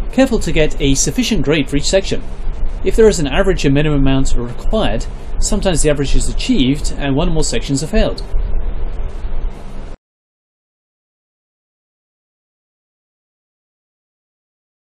Careful to get a sufficient grade for each section. If there is an average and minimum amount required, sometimes the average is achieved and one or more sections are failed.